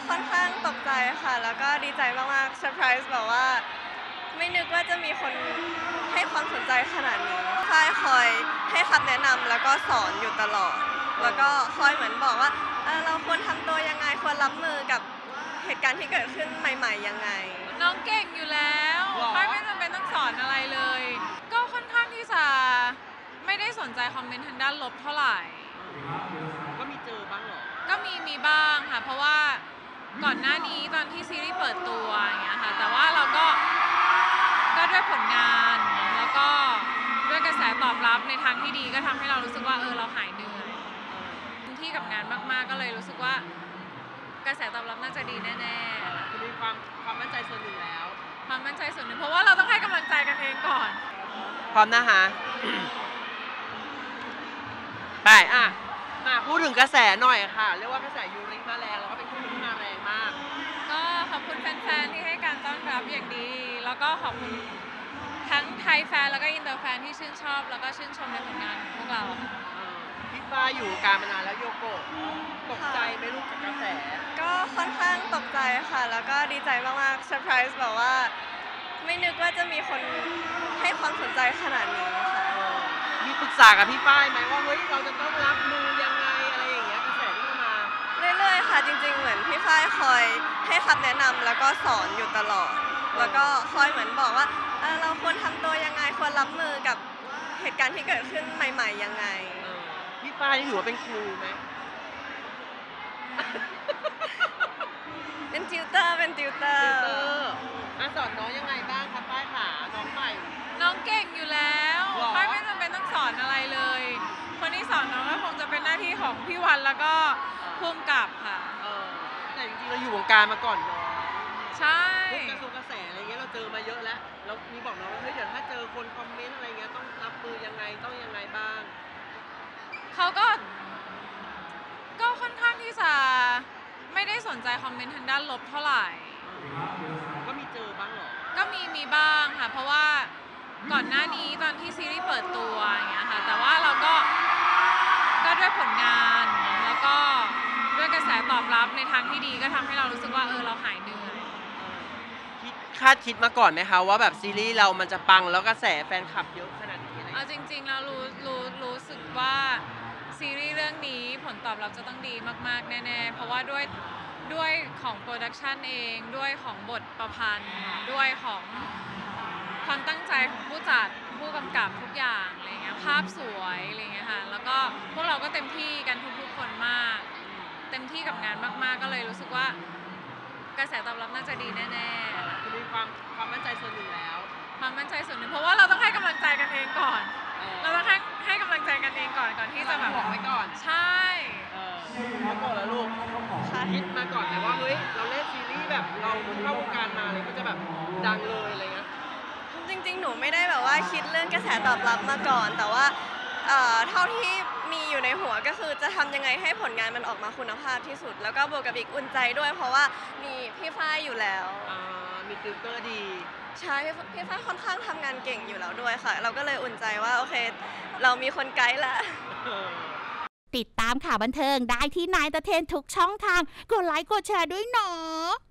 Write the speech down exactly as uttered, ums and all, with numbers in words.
ค่อนข้างตกใจค่ะแล้วก็ดีใจมากๆเซอร์ไพรส์แบบว่าไม่นึกว่าจะมีคนให้ความสนใจขนาดนี้ค่ายคอยให้คำแนะนำแล้วก็สอนอยู่ตลอดแล้วก็คอยเหมือนบอกว่าเออเราควรทำตัวยังไงควรรับมือกับเหตุการณ์ที่เกิดขึ้นใหม่ๆยังไงน้องเก่งอยู่แล้วไม่ไม่จำเป็นต้องสอนอะไรเลยก็ค่อนข้างที่จะไม่ได้สนใจคอมเมนต์ทางด้านลบเท่าไหร่ก็มีเจอบ้างเหรอก็มีมีบ้างค่ะเพราะว่าก่อนหน้านี้ตอนที่ซีรีส์เปิดตัวอย่างเงี้ยค่ะแต่ว่าเราก็ก็ด้วยผลงานแล้วก็ด้วยกระแสตอบรับในทางที่ดีก็ทำให้เรารู้สึกว่าเออเราหายเหนื่อยที่กับงานมากๆก็เลยรู้สึกว่ากระแสตอบรับน่าจะดีแน่ๆคือมีความความมั่นใจส่วนหนึ่งแล้วความมั่นใจส่วนหนึ่งเพราะว่าเราต้องให้กำลังใจกันเองก่อนพร้อมนะคะไปอ่ะมาพูดถึงกระแสหน่อยค่ะเรียกว่ากระแสยูริมาแรงแล้วก็เป็นคู่ที่มาแรงมากก็ขอบคุณแฟนๆที่ให้การต้อนรับอย่างดีแล้วก็ขอบคุณทั้งไทยแฟนแล้วก็อินเตอร์แฟนที่ชื่นชอบแล้วก็ชื่นชมในผลงานของพวกเราพี่ฟ้าอยู่การมานานแล้วโยโกะตกใจไหมลูกกับกระแสก็ค่อนข้างตกใจค่ะแล้วก็ดีใจมากๆเซอร์ไพรส์แบบว่าไม่นึกว่าจะมีคนให้ความสนใจขนาดนี้ค่ะมีปรึกษากับพี่ป้ายไหมว่าเฮ้ยเราจะต้องรับมือยังไงอะไรอย่างเงี้ยกระแสที่มาเรื่อยๆค่ะจริงๆเหมือนพี่ฝ้ายคอยให้คำแนะนำแล้วก็สอนอยู่ตลอดแล้วก็คอยเหมือนบอกว่าเออเราควรทำตัวยังไงควรรับมือกับเหตุการณ์ที่เกิดขึ้นใหม่ๆยังไงพี่ป้ายนี่ถือว่าเป็นครูไหมเป็นติวเตอร์เป็นติวเตอร์มาสอนน้องยังไงบ้างครับป้ายขาน้องใหม่น้องเก่งอยู่แล้วป้ายไม่จำเป็นต้องสอนอะไรเลยคนที่สอนน้องก็คงจะเป็นหน้าที่ของพี่วันแล้วก็ภูมิกับค่ะแต่จริงๆเราอยู่วงการมาก่อนเนาะใช่พวกกระทรวงกระแสอะไรเงี้ยเราเจอมาเยอะแล้วเรามีบอกน้องว่าเฮ้ยเดี๋ยวถ้าเจอคนคอมเมนต์อะไรเงี้ยต้องรับมือยังไงต้องยังไงบ้างเขาก็ก็ค่อนข้างที่จะไม่ได้สนใจคอมเมนต์ทางด้านลบเท่าไหร่ก็มีเจอบ้างเหรอก็มีมีบ้างค่ะเพราะว่าก่อนหน้านี้ตอนที่ซีรีส์เปิดตัวอย่างเงี้ยค่ะแต่ว่าเราก็ก็ด้วยผลงานแล้วก็ด้วยกระแสตอบรับในทางที่ดีก็ทำให้เรารู้สึกว่าเออเราหายเหนื่อยคิดคาดคิดมาก่อนไหมคะว่าแบบซีรีส์เรามันจะปังแล้วกระแสแฟนคลับเยอะขนาดนี้เอาจริงๆแล้วรู้รู้รู้สึกว่าซีรีส์เรื่องนี้ผลตอบรับจะต้องดีมากๆแน่ๆเพราะว่าด้วยด้วยของโปรดักชันเองด้วยของบทประพันธ์ด้วยของความตั้งใจของผู้จัดผู้กำกับทุกอย่างอะไรเงี้ยภาพสวยอะไรเงี้ยค่ะแล้วก็พวกเราก็เต็มที่กันทุกๆคนมากเต็มที่กับงานมากๆก็เลยรู้สึกว่ากระแสตอบรับน่าจะดีแน่ๆคือมีความความมั่นใจส่วนหนึ่งแล้วความมั่นใจส่วนหนึ่งเพราะว่าเราต้องให้กำลังใจกันเองก่อนเราต้องให้ให้กำลังใจกันเองก่อนก่อนที่จะแบบบอกไว้ก่อนใช่เขาบอกแล้วลูกคิดมาก่อนแต่ว่าเฮ้ยเราเล่นซีรีส์แบบเราเข้าวงการมาเลยก็จะแบบดังเลยอะไรเงี้ยจริงๆหนูไม่ได้แบบว่าคิดเรื่องกระแสตอบรับมาก่อนแต่ว่าเท่าที่มีอยู่ในหัวก็คือจะทำยังไงให้ผลงานมันออกมาคุณภาพที่สุดแล้วก็บวกกับอีกอุ่นใจด้วยเพราะว่ามีพี่ฝ้ายอยู่แล้วมีติวเตอร์ดีใช่พี่ฝ้ายค่อนข้างทำงานเก่งอยู่แล้วด้วยค่ะเราก็เลยอุ่นใจว่าโอเคเรามีคนไกด์ละติดตามข่าวบันเทิงได้ที่นายตะเทนทุกช่องทางกดไลค์กดแชร์ด้วยเนาะ